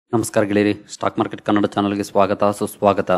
ನಮಸ್ಕಾರ ಗೆಳೆಯರಿ, stock market Kannada ಚಾನಲ್ಗೆ ಸ್ವಾಗತ ಸುಸ್ವಾಗತ.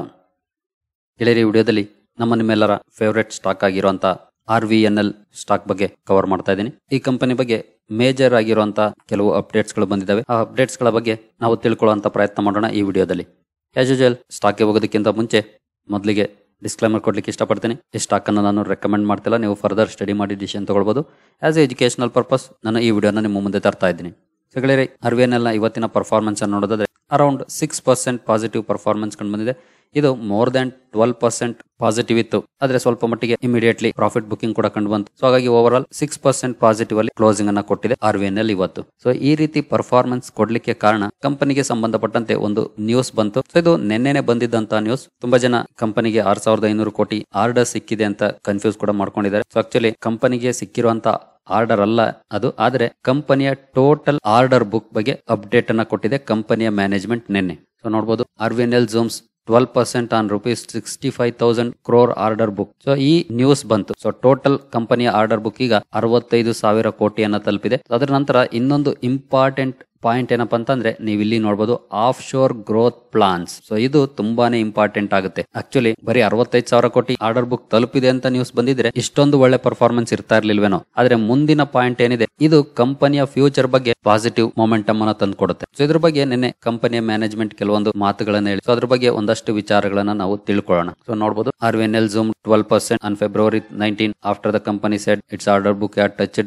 ಗೆಳೆಯರಿ, ವಿಡಿಯೋದಲ್ಲಿ ನಿಮ್ಮೆಲ್ಲರ ಫೇವರೇಟ್ ಸ್ಟಾಕ್ ಆಗಿರುವಂತ RVNL ಸ್ಟಾಕ್ ಬಗ್ಗೆ ಕವರ್ ಮಾಡ್ತಾ ಇದ್ದೀನಿ. ಈ ಕಂಪನಿ ಬಗ್ಗೆ ಮೇಜರ್ ಆಗಿರುವಂತ ಕೆಲವು ಅಪ್ಡೇಟ್ಸ್ ಗಳು ಬಂದಿದ್ದಾವೆ. ಆ ಅಪ್ಡೇಟ್ಸ್ ಗಳ ಬಗ್ಗೆ ನಾವು ತಿಳ್ಕೊಳ್ಳುವಂತ ಪ್ರಯತ್ನ ಮಾಡೋಣ ಈ ವಿಡಿಯೋದಲ್ಲಿ. ಆಸ್ ಯೂಶುವಲ್ ಸ್ಟಾಕ್ಗೆ ಹೋಗೋದಕ್ಕಿಂತ ಮುಂಚೆ ಮೊದಲಿಗೆ ಡಿಸ್ಕ್ಲೈಮರ್ ಕೊಡ್ಲಿಕ್ಕೆ ಇಷ್ಟಪಡ್ತೀನಿ. ಈ ಸ್ಟಾಕ್ ಅನ್ನು ನಾನು ರೆಕಮೆಂಡ್ ಮಾಡ್ತಿಲ್ಲ, ನೀವು ಫರ್ದರ್ ಸ್ಟಡಿ ಮಾಡಿ ಡಿಸಿಷನ್ ತಗೊಳ್ಬಹುದು. ಆಸ್ ಎ ಎಜುಕೇಶನಲ್ ಪರ್ಪಸ್ ನಾನು ಈ ವಿಡಿಯೋನ ನಿಮ್ಮ ಮುಂದೆ ತರ್ತಾ ಇದ್ದೀನಿ. ಸೊ ಗೆಳೆಯರಿ, RVNL ನ ಇವತ್ತಿನ ಪರ್ಫಾರ್ಮೆನ್ಸ್ ಅನ್ನು ನೋಡೋದಾದ್ರೆ ಅರೌಂಡ್ 6% ಪಾಸಿಟಿವ್ ಪರ್ಫಾರ್ಮೆನ್ಸ್ ಕಂಡು ಬಂದಿದೆ. ಇದು ಮೋರ್ ದನ್ 12% ಪಾಸಿಟಿವ್ ಇತ್ತು, ಆದ್ರೆ ಸ್ವಲ್ಪ ಮಟ್ಟಿಗೆ ಇಮಿಡಿಯೇಟ್ಲಿ ಪ್ರಾಫಿಟ್ ಬುಕಿಂಗ್ ಕೂಡ ಕಂಡು ಬಂತು. ಸೊ ಹಾಗಾಗಿ ಓವರ್ ಆಲ್ 6% ಪಾಸಿಟಿವ್ ಅಲ್ಲಿ ಕ್ಲೋಸಿಂಗ್ ಅನ್ನ ಕೊಟ್ಟಿದೆ RVNL ಇವತ್ತು. ಸೊ ಈ ರೀತಿ ಪರ್ಫಾರ್ಮೆನ್ಸ್ ಕೊಡ್ಲಿಕ್ಕೆ ಕಾರಣ ಕಂಪನಿಗೆ ಸಂಬಂಧಪಟ್ಟಂತೆ ಒಂದು ನ್ಯೂಸ್ ಬಂತು. ಸೊ ಇದು ನಿನ್ನೆನೆ ಬಂದಿದ್ದಂತ ನ್ಯೂಸ್. ತುಂಬಾ ಜನ ಕಂಪನಿಗೆ 6500 ಕೋಟಿ ಆರ್ಡರ್ ಸಿಕ್ಕಿದೆ ಅಂತ ಕನ್ಫ್ಯೂಸ್ ಕೂಡ ಮಾಡ್ಕೊಂಡಿದ್ದಾರೆ. ಸೊ ಆಕ್ಚುಲಿ ಕಂಪನಿಗೆ ಸಿಕ್ಕಿರುವಂತ ಆರ್ಡರ್ ಅಲ್ಲ ಅದು, ಆದ್ರೆ ಕಂಪನಿಯ ಟೋಟಲ್ ಆರ್ಡರ್ ಬುಕ್ ಬಗ್ಗೆ ಅಪ್ಡೇಟ್ ಅನ್ನ ಕೊಟ್ಟಿದೆ ಕಂಪನಿಯ ಮ್ಯಾನೇಜ್ಮೆಂಟ್ ನಿನ್ನೆ. ಸೊ ನೋಡಬಹುದು, RVNL zooms 12% on ₹65,000 crore order book. So ಈ ನ್ಯೂಸ್ ಬಂತು. ಸೊ ಟೋಟಲ್ ಕಂಪನಿಯ ಆರ್ಡರ್ ಬುಕ್ ಈಗ 65,000 ಕೋಟಿಯನ್ನ ತಲುಪಿದೆ. ಅದರ ನಂತರ ಇನ್ನೊಂದು ಇಂಪಾರ್ಟೆಂಟ್ ಪಾಯಿಂಟ್ ಏನಪ್ಪಾ ಅಂತಂದ್ರೆ, ನೀವು ಇಲ್ಲಿ ನೋಡಬಹುದು offshore growth plans. So ಇದು ತುಂಬಾನೇ ಇಂಪಾರ್ಟೆಂಟ್ ಆಗುತ್ತೆ. ಆಕ್ಚುಲಿ ಬರೀ 65,000 ಕೋಟಿ ಆರ್ಡರ್ ಬುಕ್ ತಲುಪಿದೆ ಅಂತ ನ್ಯೂಸ್ ಬಂದಿದ್ರೆ ಇಷ್ಟೊಂದು ಒಳ್ಳೆ ಪರ್ಫಾರ್ಮೆನ್ಸ್ ಇರ್ತಾ ಇರ್ಲಿಲ್ವೇನೋ. ಆದ್ರೆ ಮುಂದಿನ ಪಾಯಿಂಟ್ ಏನಿದೆ, ಇದು ಕಂಪನಿಯ ಫ್ಯೂಚರ್ ಬಗ್ಗೆ ಪಾಸಿಟಿವ್ ಮೊಮೆಂಟಮ್ ಅನ್ನ ತಂದು ಕೊಡುತ್ತೆ. ಸೊ ಇದ್ರ ಬಗ್ಗೆ ನಿನ್ನೆ ಕಂಪನಿಯ ಮ್ಯಾನೇಜ್ಮೆಂಟ್ ಕೆಲವೊಂದು ಮಾತುಗಳನ್ನ ಹೇಳಿ, ಸೊ ಅದ್ರ ಬಗ್ಗೆ ಒಂದಷ್ಟು ವಿಚಾರಗಳನ್ನ ನಾವು ತಿಳ್ಕೊಳ್ಳೋಣ. ಸೊ ನೋಡಬಹುದು, RVNL zoomed 12% on February 19 after the company said its order book had touched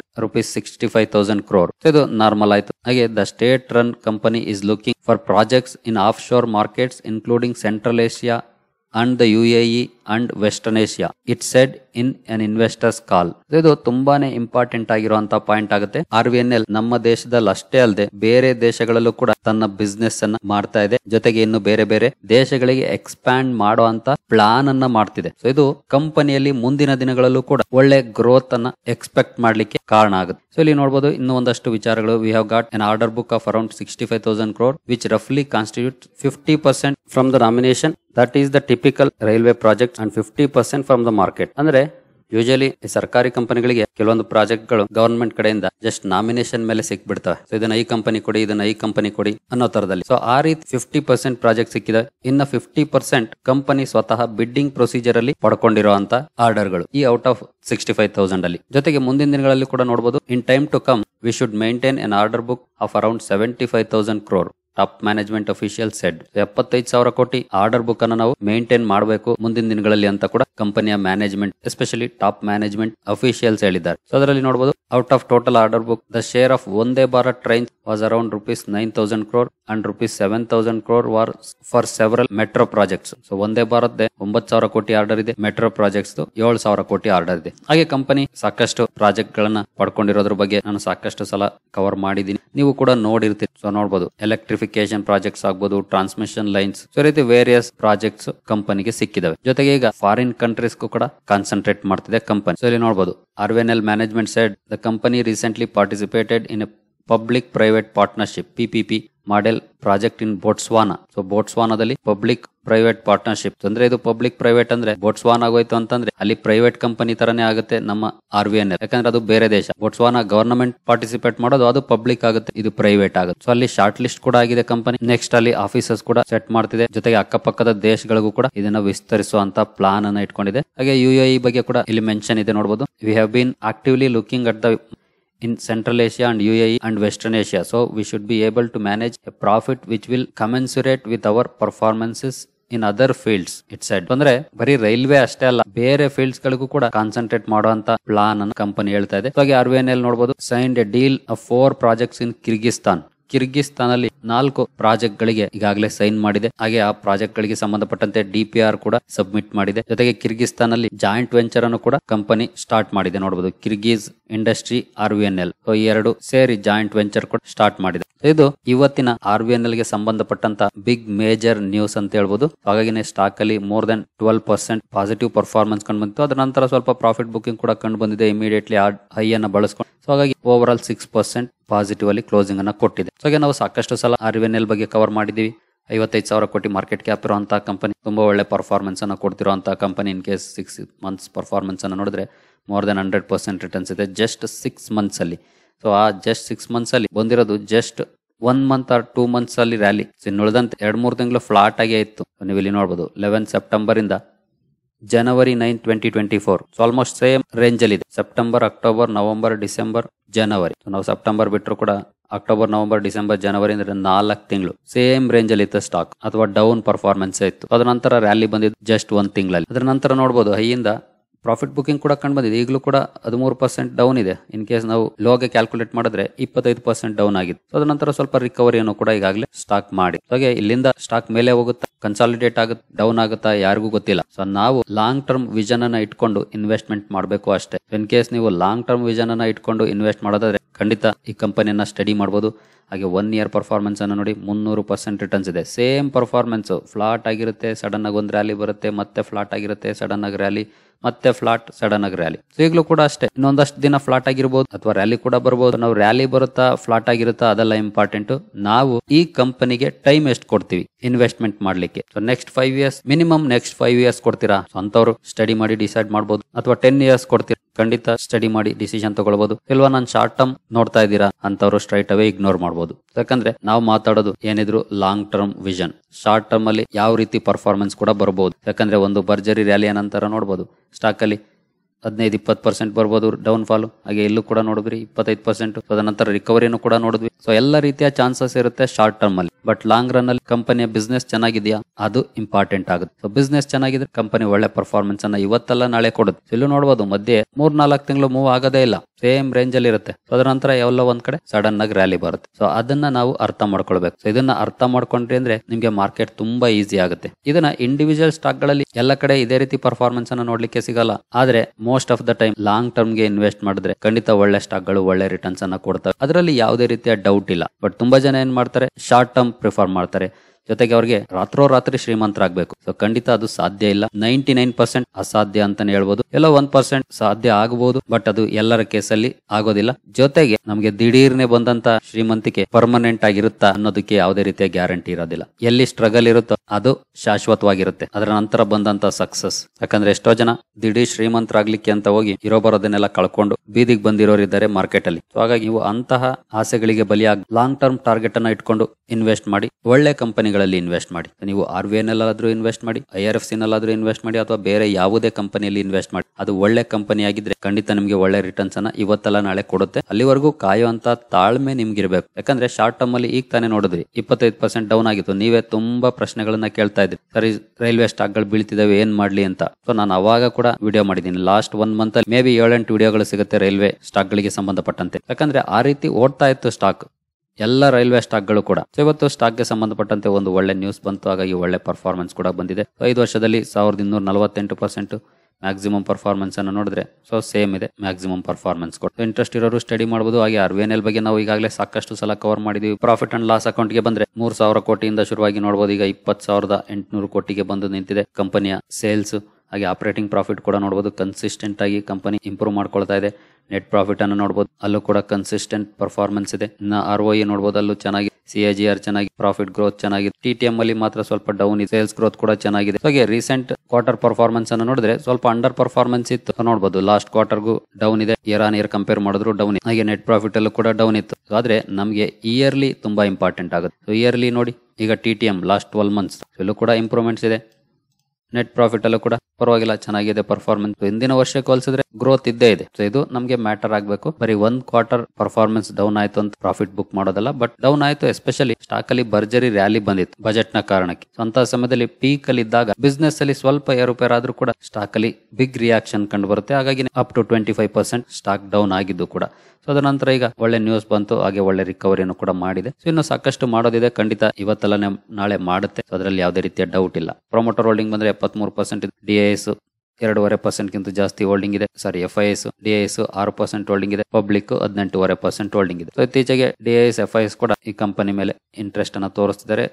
₹65,000 crore. So ಇದು ನಾರ್ಮಲ್ ಆಯ್ತು. ಹಾಗೆ the state run company is looking for projects in offshore markets including Central Asia and the UAE and Western Asia, it said in an investors call. ಇದು ತುಂಬಾನೇ important ಆಗಿರುವಂತ point ಆಗುತ್ತೆ. RVNL ನಮ್ಮ ದೇಶದಲ್ಲಿ ಅಷ್ಟೇ ಅಲ್ಲದೆ ಬೇರೆ ದೇಶಗಳಲ್ಲೂ ಕೂಡ ತನ್ನ ಬಿಸ್ನೆಸ್ ಅನ್ನ ಮಾಡ್ತಾ ಇದೆ. ಜೊತೆಗೆ ಇನ್ನು ಬೇರೆ ಬೇರೆ ದೇಶಗಳಿಗೆ ಎಕ್ಸ್ಪ್ಯಾಂಡ್ ಮಾಡುವಂತ ಪ್ಲಾನ್ ಅನ್ನ ಮಾಡ್ತಿದೆ. ಸೊ ಇದು ಕಂಪನಿಯಲ್ಲಿ ಮುಂದಿನ ದಿನಗಳಲ್ಲೂ ಕೂಡ ಒಳ್ಳೆ ಗ್ರೋತ್ ಅನ್ನ ಎಕ್ಸ್ಪೆಕ್ಟ್ ಮಾಡ್ಲಿಕ್ಕೆ ಕಾರಣ ಆಗುತ್ತೆ. ಸೊ ಇಲ್ಲಿ ನೋಡಬಹುದು ಇನ್ನೂ ಒಂದಷ್ಟು ವಿಚಾರಗಳು. We have got an order book of around 65,000 crore which roughly constitutes 50% from the nomination, that is the typical railway project, and 50% from the market. ಅಂದ್ರೆ ಯೂಶಲಿ ಸರ್ಕಾರಿ ಕಂಪನಿಗಳಿಗೆ ಕೆಲವೊಂದು ಪ್ರಾಜೆಕ್ಟ್ ಗಳು ಗವರ್ಮೆಂಟ್ ಕಡೆಯಿಂದ ಜಸ್ಟ್ ನಾಮಿನೇಷನ್ ಮೇಲೆ ಸಿಕ್ಬಿಡ್ತವೆ. ಸೊ ಇದನ್ನ ಈ company ಕೊಡಿ, ಇದನ್ನ ಈ ಕಂಪನಿ ಕೊಡಿ ಅನ್ನೋ ತರದಲ್ಲಿ. ಸೊ ಆ ರೀತಿ 50% ಪ್ರಾಜೆಕ್ಟ್ ಸಿಕ್ಕಿದೆ. ಇನ್ನ 50% ಕಂಪನಿ ಸ್ವತಃ ಬಿಡ್ಡಿಂಗ್ ಪ್ರೊಸೀಜರ್ ಅಲ್ಲಿ ಪಡ್ಕೊಂಡಿರುವಂತ ಆರ್ಡರ್ ಗಳು ಈ ಔಟ್ ಆಫ್ 65,000 ಅಲ್ಲಿ. ಜೊತೆಗೆ ಮುಂದಿನ ದಿನಗಳಲ್ಲಿ ಕೂಡ ನೋಡಬಹುದು, in time to come we should maintain an order book of around 75,000 crore. Top management official said. 75,000 ಕೋಟಿ ಆರ್ಡರ್ ಬುಕ್ ಅನ್ನು ನಾವು ಮೇಂಟೈನ್ ಮಾಡಬೇಕು ಮುಂದಿನ ದಿನಗಳಲ್ಲಿ ಅಂತ ಕೂಡ ಕಂಪನಿಯ management, especially top management officials ಹೇಳಿದ್ದಾರೆ. ಸೊ ಅದರಲ್ಲಿ ನೋಡಬಹುದು, out of total order book the share of Vande Bharat train was around ₹9,000 crore and ₹7,000 crore were for several metro projects. So Vande Bharat 9,000 ಕೋಟಿ ಆರ್ಡರ್ ಇದೆ, ಮೆಟ್ರೋ ಪ್ರಾಜೆಕ್ಟ್ಸ್ 7,000 ಕೋಟಿ ಆರ್ಡರ್ ಇದೆ. ಹಾಗೆ ಕಂಪನಿ ಸಾಕಷ್ಟು project ಗಳನ್ನ ಪಡ್ಕೊಂಡಿರೋದ್ರ ಬಗ್ಗೆ ನಾನು ಸಾಕಷ್ಟು ಸಲ ಕವರ್ ಮಾಡಿದ್ದೀನಿ, ನೀವು ಕೂಡ ನೋಡಿರ್ತೀರಿ. ಸೊ ನೋಡಬಹುದು, ಎಲೆಕ್ಟ್ರಿಫಿಕೇಶನ್ ಪ್ರಾಜೆಕ್ಟ್ಸ್ ಆಗ್ಬಹುದು, ಟ್ರಾನ್ಸ್ಮಿಷನ್ ಲೈನ್ಸ್, ಸೊ ರೀತಿ ವೇರಿಯಸ್ ಪ್ರಾಜೆಕ್ಟ್ಸ್ ಕಂಪನಿಗೆ ಸಿಕ್ಕಿದಾವೆ. ಜೊತೆಗೆ ಈಗ ಫಾರಿನ್ ಕಂಟ್ರೀಸ್ ಕೂಡ ಕಾನ್ಸಂಟ್ರೇಟ್ ಮಾಡ್ತಿದೆ ಕಂಪನಿ. ಸೊ ಇಲ್ಲಿ ನೋಡಬಹುದು, RVNL management said the company recently participated in a public private partnership PPP model project in Botswana. So ಬೋಟ್ಸ್ವಾನಾದಲ್ಲಿ ಪಬ್ಲಿಕ್ ಪ್ರೈವೇಟ್ ಪಾರ್ಟ್ನರ್ಶಿಪ್ ಅಂದ್ರೆ, ಇದು ಪಬ್ಲಿಕ್ ಪ್ರೈವೇಟ್ ಅಂದ್ರೆ ಬೋಟ್ಸ್ವಾನಾ ಆಗೋಯ್ತು ಅಂತಂದ್ರೆ ಅಲ್ಲಿ ಪ್ರೈವೇಟ್ ಕಂಪನಿ ತರನೇ ಆಗುತ್ತೆ ನಮ್ಮ RVNL, ಯಾಕಂದ್ರೆ ಅದು ಬೇರೆ ದೇಶ. ಬೋಟ್ಸ್ವಾನಾ ಗವರ್ನಮೆಂಟ್ ಪಾರ್ಟಿಸಿಪೇಟ್ ಮಾಡೋದು, ಅದು ಪಬ್ಲಿಕ್ ಆಗುತ್ತೆ, ಇದು ಪ್ರೈವೇಟ್ ಆಗುತ್ತೆ. ಸೊ ಅಲ್ಲಿ ಶಾರ್ಟ್ ಲಿಸ್ಟ್ ಕೂಡ ಆಗಿದೆ ಕಂಪನಿ. ನೆಕ್ಸ್ಟ್ ಅಲ್ಲಿ ಆಫೀಸರ್ಸ್ ಕೂಡ ಸೆಟ್ ಮಾಡ್ತಿದೆ. ಜೊತೆಗೆ ಅಕ್ಕಪಕ್ಕದ ದೇಶಗಳಿಗೂ ಕೂಡ ಇದನ್ನ ವಿಸ್ತರಿಸುವಂತ ಪ್ಲಾನ್ ಅನ್ನ ಇಟ್ಕೊಂಡಿದೆ. ಹಾಗೆ UAE ಬಗ್ಗೆ ಕೂಡ ಇಲ್ಲಿ ಮೆನ್ಷನ್ ಇದೆ. ನೋಡಬಹುದು, we have been actively looking at the in Central Asia and UAE and Western Asia, so we should be able to manage a profit which will commensurate with our performances in other fields, it said. ಅಂದ್ರೆ ಬರೀ railway ಅಷ್ಟೇ ಅಲ್ಲ, ಬೇರೆ fields ಗಳಿಗೂ ಕೂಡ concentrate ಮಾಡುವಂತ plan ಅನ್ನು company ಹೇಳ್ತಾ ಇದೆ. ಹಾಗೆ RVNL ನೋಡಬಹುದು, signed a deal of 4 projects in Kyrgyzstan. ಕಿರ್ಗಿಸ್ತಾನಲ್ಲಿ 4 ಪ್ರಾಜೆಕ್ಟ್ ಗಳಿಗೆ ಈಗಾಗಲೇ ಸೈನ್ ಮಾಡಿದೆ. ಹಾಗೆ ಆ ಪ್ರಾಜೆಕ್ಟ್ ಗಳಿಗೆ ಸಂಬಂಧಪಟ್ಟಂತೆ DPR ಕೂಡ ಸಬ್ಮಿಟ್ ಮಾಡಿದೆ. ಜೊತೆಗೆ ಕಿರ್ಗಿಸ್ತಾನಲ್ಲಿ ಜಾಯಿಂಟ್ ವೆಂಚರ್ ಅನ್ನು ಕೂಡ ಕಂಪನಿ ಸ್ಟಾರ್ಟ್ ಮಾಡಿದೆ. ನೋಡಬಹುದು, ಕಿರ್ಗಿಜ್ ಇಂಡಸ್ಟ್ರಿ RVNL. ಸೊ ಈ ಎರಡು ಸೇರಿ ಜಾಯಿಂಟ್ ವೆಂಚರ್ ಕೂಡ ಸ್ಟಾರ್ಟ್ ಮಾಡಿದೆ. ಇದು ಇವತ್ತಿನ RVNL ಗೆ ಸಂಬಂಧಪಟ್ಟಂತ ಬಿಗ್ ಮೇಜರ್ ನ್ಯೂಸ್ ಅಂತ ಹೇಳ್ಬೋದು. ಹಾಗಾಗಿ ಸ್ಟಾಕ್ ಅಲ್ಲಿ ಮೋರ್ ದನ್ 12% ಪಾಸಿಟಿವ್ ಪರ್ಫಾರ್ಮೆನ್ಸ್ ಕಂಡು ಬಂದಿತ್ತು. ಅದರ ನಂತರ ಸ್ವಲ್ಪ ಪ್ರಾಫಿಟ್ ಬುಕಿಂಗ್ ಕೂಡ ಕಂಡು ಬಂದಿದೆ, ಇಮಿಡಿಯೇಟ್ಲಿ ಆ ಹೈ ಅನ್ನ ಬಳಸ್ಕೊಂಡು. ಸೊ ಹಾಗಾಗಿ ಓವರ್ ಆಲ್ 6% ಪಾಸಿಟಿವ್ ಅಲ್ಲಿ ಕ್ಲೋಸಿಂಗ್ ಅನ್ನ ಕೊಟ್ಟಿದೆ. ಸೊ ಹಾಗೆ ನಾವು ಸಾಕಷ್ಟು ಸಲ RVNL ಬಗ್ಗೆ ಕವರ್ ಮಾಡಿದೀವಿ. 55,000 ಕೋಟಿ ಮಾರ್ಕೆಟ್ ಕ್ಯಾಪ್ ಇರುವಂತಹ ಕಂಪನಿ, ತುಂಬಾ ಒಳ್ಳೆ ಪರ್ಫಾರ್ಮೆನ್ಸ್ ಅನ್ನ ಕೊಡ್ತಿರುವಂತಹ company. In case 6 months performance ಅನ್ನ ನೋಡಿದ್ರೆ ಮೋರ್ ದನ್ 100% ರಿಟರ್ನ್ಸ್ ಇದೆ ಜಸ್ಟ್ 6 months ಅಲ್ಲಿ. ಸೊ ಆ ಜಸ್ಟ್ 6 months ಅಲ್ಲಿ ಬಂದಿರೋದು ಜಸ್ಟ್ 1 ಮಂತ್ ಆರ್ 2 ಮಂತ್ಸ್ ಅಲ್ಲಿ ರ್ಯಾಲಿ, ಇನ್ನು ಉಳಿದಂತೆ 2-3 ತಿಂಗಳು ಫ್ಲಾಟ್ ಆಗೇ ಇತ್ತು. ನೀವು ಇಲ್ಲಿ ನೋಡಬಹುದು 11 ಸೆಪ್ಟೆಂಬರ್ ಇಂದ ಜನವರಿ 9, 2024 ಆಲ್ಮೋಸ್ಟ್ ಸೇಮ್ ರೇಂಜ್ ಅಲ್ಲಿ ಇದೆ. ಸೆಪ್ಟೆಂಬರ್, ಅಕ್ಟೋಬರ್, ನವೆಂಬರ್, ಡಿಸೆಂಬರ್, ಜನವರಿ. ನಾವು ಸೆಪ್ಟೆಂಬರ್ ಬಿಟ್ಟರು ಕೂಡ ಅಕ್ಟೋಬರ್, ನವೆಂಬರ್, ಡಿಸೆಂಬರ್, ಜನವರಿ ಅಂದ್ರೆ 4 ತಿಂಗಳು ಸೇಮ್ ರೇಂಜ್ ಅಲ್ಲಿ ಇತ್ತು ಸ್ಟಾಕ್, ಅಥವಾ ಡೌನ್ ಪರ್ಫಾರ್ಮೆನ್ಸ್ ಇತ್ತು. ಅದರ ನಂತರ ರ್ಯಾಲಿ ಬಂದಿದ್ದು ಜಸ್ಟ್ 1 ತಿಂಗಳಲ್ಲಿ. ಅದರ ನಂತರ ನೋಡಬಹುದು ಹೈಯಿಂದ ಪ್ರಾಫಿಟ್ ಬುಕಿಂಗ್ ಕೂಡ ಕಂಡು ಬಂದಿದೆ. ಈಗಲೂ ಕೂಡ 13% ಡೌನ್ ಇದೆ. ಇನ್ ಕೇಸ್ ನಾವು ಲೋಗೆ ಕ್ಯಾಲ್ಕುಲೇಟ್ ಮಾಡಿದ್ರೆ 25% ಡೌನ್ ಆಗಿದೆ. ಅದರ ನಂತರ ಸ್ವಲ್ಪ ರಿಕವರಿಯನ್ನು ಕೂಡ ಈಗಾಗಲೇ ಸ್ಟಾಕ್ ಮಾಡಿ, ಹಾಗೆ ಇಲ್ಲಿಂದ ಸ್ಟಾಕ್ ಮೇಲೆ ಹೋಗುತ್ತಾ, ಕನ್ಸಾಲಿಡೇಟ್ ಆಗುತ್ತೆ, ಡೌನ್ ಆಗುತ್ತಾ ಯಾರಿಗೂ ಗೊತ್ತಿಲ್ಲ. ಸೊ ನಾವು ಲಾಂಗ್ ಟರ್ಮ್ ವಿಷನ್ ಅನ್ನ ಇಟ್ಕೊಂಡು ಇನ್ವೆಸ್ಟ್ಮೆಂಟ್ ಮಾಡಬೇಕು ಅಷ್ಟೇ. ಇನ್ ಕೇಸ್ ನೀವು ಲಾಂಗ್ ಟರ್ಮ್ ವಿಷನ್ ಅನ್ನ ಇಟ್ಕೊಂಡು ಇನ್ವೆಸ್ಟ್ ಮಾಡೋದಾದ್ರೆ ಖಂಡಿತ ಈ ಕಂಪನಿಯನ್ನ ಸ್ಟಡಿ ಮಾಡಬಹುದು. ಹಾಗೆ 1 ಇಯರ್ ಪರ್ಫಾರ್ಮೆನ್ಸ್ ಅನ್ನು ನೋಡಿ, 300% ರಿಟರ್ನ್ಸ್ ಇದೆ. ಸೇಮ್ ಪರ್ಫಾರ್ಮೆನ್ಸ್, ಫ್ಲಾಟ್ ಆಗಿರುತ್ತೆ, ಸಡನ್ ಆಗಿ ಒಂದು ರ್ಯಾಲಿ ಬರುತ್ತೆ, ಮತ್ತೆ ಫ್ಲಾಟ್ ಆಗಿರುತ್ತೆ, ಸಡನ್ ಆಗಿ ರ್ಯಾಲಿ, ಮತ್ತೆ ಫ್ಲಾಟ್, ಸಡನ್ ಆಗಿ ರ್ಯಾಲಿ. ಈಗಲೂ ಕೂಡ ಅಷ್ಟೇ, ಇನ್ನೊಂದಷ್ಟು ದಿನ ಫ್ಲಾಟ್ ಆಗಿರ್ಬೋದು ಅಥವಾ ರ್ಯಾಲಿ ಕೂಡ ಬರ್ಬೋದು. ನಾವು ರ್ಯಾಲಿ ಬರುತ್ತಾ ಫ್ಲಾಟ್ ಆಗಿರುತ್ತಾ ಅದೆಲ್ಲ ಇಂಪಾರ್ಟೆಂಟ್. ನಾವು ಈ ಕಂಪನಿಗೆ ಟೈಮ್ ಎಷ್ಟು ಕೊಡ್ತೀವಿ ಇನ್ವೆಸ್ಟ್ಮೆಂಟ್ ಮಾಡ್ಲಿಕ್ಕೆ. So next 5 years minimum, next 5 years ಕೊಡ್ತೀರಾ, ಅಂತವ್ರು ಸ್ಟಡಿ ಮಾಡಿ ಡಿಸೈಡ್ ಮಾಡಬಹುದು. ಅಥವಾ 10 ಇಯರ್ಸ್ ಕೊಡ್ತೀರಾ, ಖಂಡಿತ ಸ್ಟಡಿ ಮಾಡಿ ಡಿಸಿಷನ್ ತಗೊಳ್ಬಹುದು. ಇಲ್ವಾ ನಾನು ಶಾರ್ಟ್ ಟರ್ಮ್ ನೋಡ್ತಾ ಇದ್ದೀರಾ ಅಂತವ್ರು ಸ್ಟ್ರೈಟ್ ಅವೇ ಇಗ್ನೋರ್ ಮಾಡಬಹುದು. ಯಾಕಂದ್ರೆ ನಾವು ಮಾತಾಡೋದು ಏನಿದ್ರು long term vision. Short term ಅಲ್ಲಿ ಯಾವ ರೀತಿ ಪರ್ಫಾರ್ಮೆನ್ಸ್ ಕೂಡ ಬರಬಹುದು. ಯಾಕಂದ್ರೆ ಒಂದು ಭರ್ಜರಿ ರ್ಯಾಲಿಯ ನಂತರ ನೋಡಬಹುದು ಸ್ಟಾಕ್ ಅಲ್ಲಿ 15-20% ಬರ್ಬೋದು ಡೌನ್ ಫಾಲ್. ಹಾಗೆ ಇಲ್ಲೂ ಕೂಡ ನೋಡಿದ್ರಿ 25%. ತದನಂತರ ರಿಕವರಿನೂ ಕೂಡ ನೋಡಿದ್ವಿ. ಸೊ ಎಲ್ಲ ರೀತಿಯ ಚಾನ್ಸಸ್ ಇರುತ್ತೆ ಶಾರ್ಟ್ ಟರ್ಮ್ ಅಲ್ಲಿ. ಬಟ್ ಲಾಂಗ್ ರನ್ ಅಲ್ಲಿ ಕಂಪನಿಯ ಬಿಸ್ನೆಸ್ ಚೆನ್ನಾಗಿದೆಯಾ ಅದು ಇಂಪಾರ್ಟೆಂಟ್ ಆಗುತ್ತೆ. ಸೊ ಬಿಸ್ನೆಸ್ ಚೆನ್ನಾಗಿದ್ರೆ ಕಂಪನಿ ಒಳ್ಳೆ ಪರ್ಫಾರ್ಮೆನ್ಸ್ ಅನ್ನ ಇವತ್ತಲ್ಲ ನಾಳೆ ಕೊಡುತ್ತೆ. ಇಲ್ಲೂ ನೋಡಬಹುದು ಮಧ್ಯೆ 3-4 ತಿಂಗಳು ಮೂವ್ ಆಗೋದೇ ಇಲ್ಲ, ಸೇಮ್ ರೇಂಜ್ ಅಲ್ಲಿ ಇರುತ್ತೆ. ಅದರ ನಂತರ ಎಲ್ಲ ಒಂದ್ ಕಡೆ ಸಡನ್ ಆಗಿ ರ್ಯಾಲಿ ಬರುತ್ತೆ. ಸೊ ಅದನ್ನ ನಾವು ಅರ್ಥ ಮಾಡ್ಕೊಳ್ಬೇಕು. ಸೊ ಇದನ್ನ ಅರ್ಥ ಮಾಡ್ಕೊಂಡ್ರಿ ಅಂದ್ರೆ ನಿಮ್ಗೆ ಮಾರ್ಕೆಟ್ ತುಂಬಾ ಈಸಿ ಆಗುತ್ತೆ. ಇದನ್ನ ಇಂಡಿವಿಜುವಲ್ ಸ್ಟಾಕ್ ಗಳಲ್ಲಿ ಎಲ್ಲ ಕಡೆ ಇದೇ ರೀತಿ ಪರ್ಫಾರ್ಮೆನ್ಸ್ ಅನ್ನ ನೋಡ್ಲಿಕ್ಕೆ ಸಿಗಲ್ಲ. ಆದ್ರೆ most of the time long term ಗೆ ಇನ್ವೆಸ್ಟ್ ಮಾಡಿದ್ರೆ ಖಂಡಿತ ಒಳ್ಳೆ ಸ್ಟಾಕ್ ಗಳು ಒಳ್ಳೆ ರಿಟರ್ನ್ಸ್ ಅನ್ನ ಕೊಡ್ತವೆ. ಅದರಲ್ಲಿ ಯಾವುದೇ ರೀತಿಯ ಡೌಟ್ ಇಲ್ಲ. ಬಟ್ ತುಂಬಾ ಜನ ಏನ್ ಮಾಡ್ತಾರೆ, ಶಾರ್ಟ್ ಟರ್ಮ್ ಪ್ರಿಫರ್ ಮಾಡ್ತಾರೆ. ಜೊತೆಗೆ ಅವ್ರಿಗೆ ರಾತ್ರೋರಾತ್ರಿ ಶ್ರೀಮಂತರಾಗಬೇಕು. ಸೊ ಖಂಡಿತ ಅದು ಸಾಧ್ಯ ಇಲ್ಲ. 99% ಅಸಾಧ್ಯ ಅಂತಾನೆ ಹೇಳ್ಬೋದು. ಎಲ್ಲೋ 1% ಸಾಧ್ಯ ಆಗಬಹುದು, ಬಟ್ ಅದು ಎಲ್ಲರ ಕೇಸಲ್ಲಿ ಆಗೋದಿಲ್ಲ. ಜೊತೆಗೆ ನಮ್ಗೆ ದಿಢೀರ್ನೆ ಬಂದಂತ ಶ್ರೀಮಂತಿಕೆ ಪರ್ಮನೆಂಟ್ ಆಗಿರುತ್ತಾ ಅನ್ನೋದಕ್ಕೆ ಯಾವುದೇ ರೀತಿಯ ಗ್ಯಾರಂಟಿ ಇರೋದಿಲ್ಲ. ಎಲ್ಲಿ ಸ್ಟ್ರಗಲ್ ಇರುತ್ತೋ ಅದು ಶಾಶ್ವತವಾಗಿರುತ್ತೆ. ಅದರ ನಂತರ ಬಂದಂತ ಸಕ್ಸಸ್. ಯಾಕಂದ್ರೆ ಎಷ್ಟೋ ಜನ ದಿಢೀರ್ ಶ್ರೀಮಂತರಾಗ್ಲಿಕ್ಕೆ ಅಂತ ಹೋಗಿ ಇರೋ ಬರೋದನ್ನೆಲ್ಲ ಕಳ್ಕೊಂಡು ಬೀದಿಗೆ ಬಂದಿರೋರಿದ್ದಾರೆ ಮಾರ್ಕೆಟ್ ಅಲ್ಲಿ. ಸೊ ಹಾಗಾಗಿ ನೀವು ಅಂತಹ ಆಸೆಗಳಿಗೆ ಬಲಿಯಾಗಿ ಲಾಂಗ್ ಟರ್ಮ್ ಟಾರ್ಗೆಟ್ ಅನ್ನ ಇಟ್ಕೊಂಡು ಇನ್ವೆಸ್ಟ್ ಮಾಡಿ, ಒಳ್ಳೆ ಕಂಪನಿಗಳಲ್ಲಿ ಇನ್ವೆಸ್ಟ್ ಮಾಡಿ. ನೀವು RVNL ಆದ್ರೂ ಇನ್ವೆಸ್ಟ್ ಮಾಡಿ, IRFC ನಲ್ಲಾದ್ರೂ ಇನ್ವೆಸ್ಟ್ ಮಾಡಿ, ಅಥವಾ ಬೇರೆ ಯಾವುದೇ ಕಂಪನಿಯಲ್ಲಿ ಇನ್ವೆಸ್ಟ್ ಮಾಡಿ. ಅದು ಒಳ್ಳೆ ಕಂಪನಿ ಆಗಿದ್ರೆ ಖಂಡಿತ ನಿಮ್ಗೆ ಒಳ್ಳೆ ರಿಟರ್ನ್ಸ್ ಅನ್ನ ಇವತ್ತಲ್ಲ ನಾಳೆ ಕೊಡುತ್ತೆ. ಅಲ್ಲಿವರೆಗೂ ಕಾಯುವಂತ ತಾಳ್ಮೆ ನಿಮ್ಗಿರ್ಬೇಕು. ಯಾಕಂದ್ರೆ ಶಾರ್ಟ್ ಟರ್ಮ್ ಅಲ್ಲಿ ಈಗ ತಾನೇ ನೋಡಿದ್ರಿ 25% ಡೌನ್ ಆಗಿತ್ತು. ನೀವೇ ತುಂಬಾ ಪ್ರಶ್ನೆಗಳನ್ನ ಕೇಳ್ತಾ ಇದ್ರಿ, ಸರಿ ರೈಲ್ವೆ ಸ್ಟಾಕ್ ಗಳು ಬೀಳ್ತಿದಾವೆ ಏನ್ ಮಾಡ್ಲಿ ಅಂತ. ಸೊ ನಾನು ಅವಾಗ ಕೂಡ ವಿಡಿಯೋ ಮಾಡಿದ್ದೀನಿ. ಲಾಸ್ಟ್ 1 ಮಂತ್ ಅಲ್ಲಿ ಮೇ ಬಿ 7-8 ವಿಡಿಯೋಗಳು ಸಿಗುತ್ತೆ ರೈಲ್ವೆ ಸ್ಟಾಕ್ ಗಳಿಗೆ ಸಂಬಂಧಪಟ್ಟಂತೆ. ಯಾಕಂದ್ರೆ ಆ ರೀತಿ ಓಡ್ತಾ ಇತ್ತು ಸ್ಟಾಕ್, ಎಲ್ಲ ರೈಲ್ವೆ ಸ್ಟಾಕ್ ಗಳು ಕೂಡ. ಇವತ್ತು ಸ್ಟಾಕ್ ಗೆ ಸಂಬಂಧಪಟ್ಟಂತೆ ಒಂದು ಒಳ್ಳೆ ನ್ಯೂಸ್ ಬಂತು, ಹಾಗಾಗಿ ಒಳ್ಳೆ ಪರ್ಫಾರ್ಮೆನ್ಸ್ ಕೂಡ ಬಂದಿದೆ. 5 ವರ್ಷದಲ್ಲಿ 1248% ಮ್ಯಾಕ್ಸಿಮಮ್ ಪರ್ಫಾರ್ಮೆನ್ಸ್ ಅನ್ನು ನೋಡಿದ್ರೆ ಸೊ ಸೇಮ್ ಇದೆ ಮ್ಯಾಕ್ಸಿಮಮ್ ಪರ್ಫಾರ್ಮೆನ್ಸ್ ಕೊಟ್ಟು. ಇಂಟ್ರೆಸ್ಟ್ ಇರೋರು ಸ್ಟಡಿ ಮಾಡಬಹುದು. ಹಾಗೆ RVNL ಬಗ್ಗೆ ನಾವು ಈಗಾಗಲೇ ಸಾಕಷ್ಟು ಸಲ ಕವರ್ ಮಾಡಿದೀವಿ. ಪ್ರಾಫಿಟ್ ಅಂಡ್ ಲಾಸ್ ಅಕೌಂಟ್ ಗೆ ಬಂದ್ರೆ 3,000 ಕೋಟಿಯಿಂದ ಶುರುವಾಗಿ ನೋಡಬಹುದು, ಈಗ 20,800 ಕೋಟಿಗೆ ಬಂದು ನಿಂತಿದೆ ಕಂಪನಿಯ ಸೇಲ್ಸ್. ಹಾಗೆ ಆಪರೇಟಿಂಗ್ ಪ್ರಾಫಿಟ್ ಕೂಡ ನೋಡಬಹುದು, ಕನ್ಸಿಸ್ಟೆಂಟ್ ಆಗಿ ಕಂಪನಿ ಇಂಪ್ರೂವ್ ಮಾಡ್ಕೊಳ್ತಾ ಇದೆ. ನೆಟ್ ಪ್ರಾಫಿಟ್ ಅನ್ನು ನೋಡಬಹುದು, ಅಲ್ಲೂ ಕೂಡ ಕನ್ಸಿಸ್ಟೆಂಟ್ ಪರ್ಫಾರ್ಮೆನ್ಸ್ ಇದೆ. ಇನ್ನು ROE ನೋಡಬಹುದು, ಅಲ್ಲೂ ಚೆನ್ನಾಗಿ. CAGR ಚೆನ್ನಾಗಿ, ಪ್ರಾಫಿಟ್ ಗ್ರೋತ್ ಚೆನ್ನಾಗಿದೆ. TTM ಅಲ್ಲಿ ಮಾತ್ರ ಸ್ವಲ್ಪ ಡೌನ್ ಇದೆ, ಸೇಲ್ಸ್ ಗ್ರೋತ್ ಕೂಡ ಚೆನ್ನಾಗಿದೆ. ಹಾಗೆ ರೀಸೆಂಟ್ ಕ್ವಾರ್ಟರ್ ಪರ್ಫಾರ್ಮೆನ್ಸ್ ಅನ್ನು ನೋಡಿದ್ರೆ ಸ್ವಲ್ಪ ಅಂಡರ್ ಪರ್ಫಾರ್ಮೆನ್ಸ್ ಇತ್ತು ನೋಡಬಹುದು. ಲಾಸ್ಟ್ ಕ್ವಾರ್ಟರ್ಗೂ ಡೌನ್ ಇದೆ, ಇಯರ್ ಆನ್ ಇಯರ್ ಕಂಪೇರ್ ಮಾಡಿದ್ರು ಡೌನ್ ಇದೆ. ಹಾಗೆ ನೆಟ್ ಪ್ರಾಫಿಟ್ ಅಲ್ಲೂ ಕೂಡ ಡೌನ್ ಇತ್ತು. ಆದ್ರೆ ನಮಗೆ ಇಯರ್ಲಿ ತುಂಬಾ ಇಂಪಾರ್ಟೆಂಟ್ ಆಗುತ್ತೆ. ಸೊ ಇಯರ್ಲಿ ನೋಡಿ, ಈಗ TTM ಲಾಸ್ಟ್ 12 ಮಂತ್ಸ್ ಇಲ್ಲೂ ಕೂಡ ಇಂಪ್ರೂವ್ಮೆಂಟ್ಸ್ ಇದೆ. ನೆಟ್ ಪ್ರಾಫಿಟ್ ಅಲ್ಲೂ ಕೂಡ ಪರವಾಗಿಲ್ಲ, ಚೆನ್ನಾಗಿದೆ ಪರ್ಫಾರ್ಮೆನ್ಸ್. ಹಿಂದಿನ ವರ್ಷಕ್ಕೆ ಹೋಲಿಸಿದ್ರೆ ಗ್ರೋತ್ ಇದ್ದೇ ಇದೆ. ಸೊ ಇದು ನಮಗೆ ಮ್ಯಾಟರ್ ಆಗಬೇಕು. ಬರೀ 1 ಕ್ವಾರ್ಟರ್ ಪರ್ಫಾರ್ಮೆನ್ಸ್ ಡೌನ್ ಆಯ್ತು ಅಂತ ಪ್ರಾಫಿಟ್ ಬುಕ್ ಮಾಡೋದಲ್ಲ. ಬಟ್ ಡೌನ್ ಆಯ್ತು, ಎಸ್ಪೆಷಲಿ ಸ್ಟಾಕ್ ಅಲ್ಲಿ ಭರ್ಜರಿ ರ್ಯಾಲಿ ಬಂದಿತ್ತು ಬಜೆಟ್ ನ ಕಾರಣಕ್ಕೆ. ಅಂತ ಸಮಯದಲ್ಲಿ ಪೀಕ್ ಅಲ್ಲಿ ಇದ್ದಾಗ ಬಿಸ್ನೆಸ್ ಅಲ್ಲಿ ಸ್ವಲ್ಪ ಏರುಪೇರ್ ಆದ್ರೂ ಕೂಡ ಸ್ಟಾಕ್ ಅಲ್ಲಿ ಬಿಗ್ ರಿಯಾಕ್ಷನ್ ಕಂಡು ಬರುತ್ತೆ. ಹಾಗಾಗಿ ಅಪ್ ಟು 25% ಸ್ಟಾಕ್ ಡೌನ್ ಆಗಿದ್ದು ಕೂಡ. ಸೊ ಅದರ ನಂತರ ಈಗ ಒಳ್ಳೆ ನ್ಯೂಸ್ ಬಂತು, ಹಾಗೆ ಒಳ್ಳೆ ರಿಕವರಿಯನ್ನು ಕೂಡ ಮಾಡಿದೆ. ಸೊ ಇನ್ನು ಸಾಕಷ್ಟು ಮಾಡೋದಿದೆ, ಖಂಡಿತ ಇವತ್ತೆಲ್ಲ ನಾಳೆ ಮಾಡುತ್ತೆ. ಅದರಲ್ಲಿ ಯಾವುದೇ ರೀತಿಯ ಡೌಟ್ ಇಲ್ಲ. ಪ್ರೊಮೋಟರ್ ಹೋಲ್ಡಿಂಗ್ ಬಂದ್ರೆ 73%, DIS 2.5% ಗಿಂತ ಜಾಸ್ತಿ ಹೋಲ್ಡಿಂಗ್ ಇದೆ. FIS DIS 6% ಹೋಲ್ಡಿಂಗ್ ಇದೆ. ಪಬ್ಲಿಕ್ 18.5% ಹೋಲ್ಡಿಂಗ್ ಇದೆ. ಸೊ ಇತ್ತೀಚೆಗೆ DIS FIS ಕೂಡ ಈ ಕಂಪನಿ ಮೇಲೆ ಇಂಟ್ರೆಸ್ಟ್ ಅನ್ನ ತೋರಿಸ್ತಿದ್ದಾರೆ.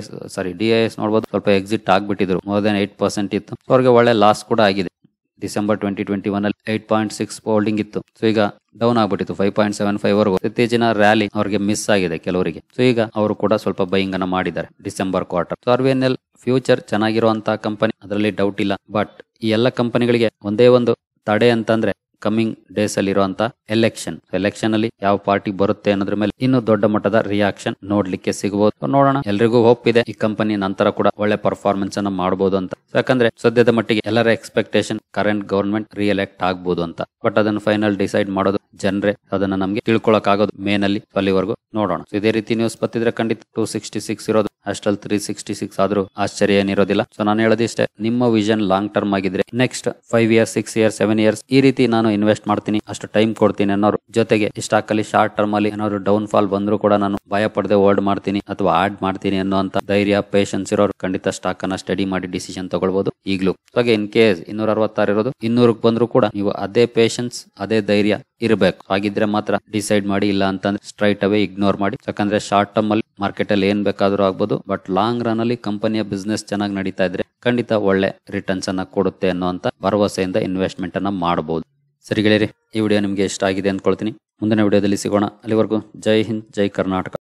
DIS ನೋಡಬಹುದು, ಸ್ವಲ್ಪ ಎಕ್ಸಿಟ್ ಆಗ್ಬಿಟ್ಟಿದ್ರು, ಮೋರ್ ದನ್ 8% ಇತ್ತು. ಅವ್ರಿಗೆ ಒಳ್ಳೆ ಲಾಸ್ ಕೂಡ ಆಗಿದೆ. ಡಿಸೆಂಬರ್ 2021 ಅಲ್ಲಿ 8.6 ಹೋಲ್ಡಿಂಗ್ ಇತ್ತು. ಸೊ ಈಗ ಡೌನ್ ಆಗ್ಬಿಟ್ಟಿತ್ತು 5.75 ವರೆಗೂ. ಇತ್ತೀಚಿನ ರ್ಯಾಲಿ ಅವ್ರಿಗೆ ಮಿಸ್ ಆಗಿದೆ ಕೆಲವರಿಗೆ. ಸೊ ಈಗ ಅವರು ಕೂಡ ಸ್ವಲ್ಪ ಬೈಯಿಂಗ್ ಅನ್ನ ಮಾಡಿದ್ದಾರೆ December quarter. So RVNL future ಚೆನ್ನಾಗಿರುವಂತಹ ಕಂಪನಿ, ಅದರಲ್ಲಿ ಡೌಟ್ ಇಲ್ಲ. ಬಟ್ ಈ ಎಲ್ಲ ಕಂಪನಿಗಳಿಗೆ ಒಂದೇ ಒಂದು ತಡೆ ಅಂತಂದ್ರೆ ಕಮಿಂಗ್ ಡೇಸ್ ಅಲ್ಲಿ ಇರುವಂತ ಎಲೆಕ್ಷನ್ ಅಲ್ಲಿ ಯಾವ ಪಾರ್ಟಿ ಬರುತ್ತೆ ಅನ್ನೋದ್ರ ಮೇಲೆ ಇನ್ನು ದೊಡ್ಡ ಮಟ್ಟದ ರಿಯಾಕ್ಷನ್ ನೋಡ್ಲಿಕ್ಕೆ ಸಿಗಬಹುದು. ನೋಡೋಣ, ಎಲ್ರಿಗೂ ಹೋಪ್ ಇದೆ ಈ ಕಂಪನಿ ನಂತರ ಕೂಡ ಒಳ್ಳೆ ಪರ್ಫಾರ್ಮೆನ್ಸ್ ಅನ್ನ ಮಾಡಬಹುದು ಅಂತ. ಯಾಕಂದ್ರೆ ಸದ್ಯದ ಮಟ್ಟಿಗೆ ಎಲ್ಲರ ಎಕ್ಸ್ಪೆಕ್ಟೇಷನ್ ಕರೆಂಟ್ ಗವರ್ಮೆಂಟ್ ರಿಎಲೆಕ್ಟ್ ಆಗ್ಬಹುದು ಅಂತ. ಬಟ್ ಅದನ್ನ ಫೈನಲ್ ಡಿಸೈಡ್ ಮಾಡೋದು ಜನರೇ. ಅದನ್ನ ನಮ್ಗೆ ತಿಳ್ಕೊಳಕ್ ಆಗೋದು ಮೇ ನಲ್ಲಿ. ಅಲ್ಲಿವರೆಗೂ ನೋಡೋಣ. ಇದೇ ರೀತಿ ನ್ಯೂಸ್ ಬರ್ತಿದ್ರೆ ಖಂಡಿತ 266 ಇರೋದು ಅಷ್ಟಲ್ಲಿ 366 ಆದ್ರೂ ಆಶ್ಚರ್ಯ ಏನಿರೋದಿಲ್ಲ. ಸೊ ನಾನು ಹೇಳೋದಿಷ್ಟೇ, ನಿಮ್ಮ ವಿಷನ್ ಲಾಂಗ್ ಟರ್ಮ್ ಆಗಿದ್ರೆ ನೆಕ್ಸ್ಟ್ 5 ಇಯರ್ಸ್ 6 ಇಯರ್ಸ್ 7 ಇಯರ್ಸ್ ಈ ರೀತಿ ನಾನು ಇನ್ವೆಸ್ಟ್ ಮಾಡ್ತೀನಿ, ಅಷ್ಟು ಟೈಮ್ ಕೊಡ್ತೀನಿ ಅನ್ನೋರು ಜೊತೆಗೆ ಈ ಸ್ಟಾಕ್ ಅಲ್ಲಿ ಶಾರ್ಟ್ ಟರ್ಮ್ ಅಲ್ಲಿ ಏನಾದ್ರು ಡೌನ್ ಫಾಲ್ ಬಂದ್ರು ಕೂಡ ನಾನು ಭಯ ಪಡದೆ ಹೋಲ್ಡ್ ಮಾಡ್ತೀನಿ ಅಥವಾ ಆಡ್ ಮಾಡ್ತೀನಿ ಅನ್ನೋಂತ ಧೈರ್ಯ ಪೇಷನ್ಸ್ ಇರೋರು ಖಂಡಿತ ಸ್ಟಾಕ್ ಅನ್ನ ಸ್ಟಡಿ ಮಾಡಿ ಡಿಸಿಷನ್ ತಗೊಳ್ಬಹುದು ಈಗ್ಲೂ. ಹಾಗೆ ಇನ್ ಕೇಸ್ 266 ಇರೋದು 200 ಬಂದ್ರು ಕೂಡ ನೀವು ಅದೇ ಪೇಷನ್ಸ್ ಅದೇ ಧೈರ್ಯ ಇರಬೇಕು. ಹಾಗಿದ್ರೆ ಮಾತ್ರ ಡಿಸೈಡ್ ಮಾಡಿ, ಇಲ್ಲ ಅಂತಂದ್ರೆ ಸ್ಟ್ರೈಟ್ ಅವೇ ಇಗ್ನೋರ್ ಮಾಡಿ. ಯಾಕಂದ್ರೆ ಶಾರ್ಟ್ ಟರ್ಮ್ ಅಲ್ಲಿ ಮಾರ್ಕೆಟ್ ಅಲ್ಲಿ ಏನ್ ಬೇಕಾದ್ರೂ ಆಗ್ಬೋದು, ಬಟ್ ಲಾಂಗ್ ರನ್ ಅಲ್ಲಿ ಕಂಪನಿಯ ಬಿಸ್ನೆಸ್ ಚೆನ್ನಾಗಿ ನಡೀತಾ ಇದ್ರೆ ಖಂಡಿತ ಒಳ್ಳೆ ರಿಟರ್ನ್ಸ್ ಅನ್ನ ಕೊಡುತ್ತೆ ಅನ್ನುವಂತ ಭರವಸೆಯಿಂದ ಇನ್ವೆಸ್ಟ್ಮೆಂಟ್ ಅನ್ನ ಮಾಡಬಹುದು. ಸರಿ ಗೆಳೆಯರಿ, ಈ ವಿಡಿಯೋ ನಿಮ್ಗೆ ಇಷ್ಟ ಆಗಿದೆ ಅಂದ್ಕೊಳ್ತೀನಿ. ಮುಂದಿನ ವಿಡಿಯೋದಲ್ಲಿ ಸಿಗೋಣ. ಅಲ್ಲಿವರೆಗೂ ಜೈ ಹಿಂದ್, ಜೈ ಕರ್ನಾಟಕ.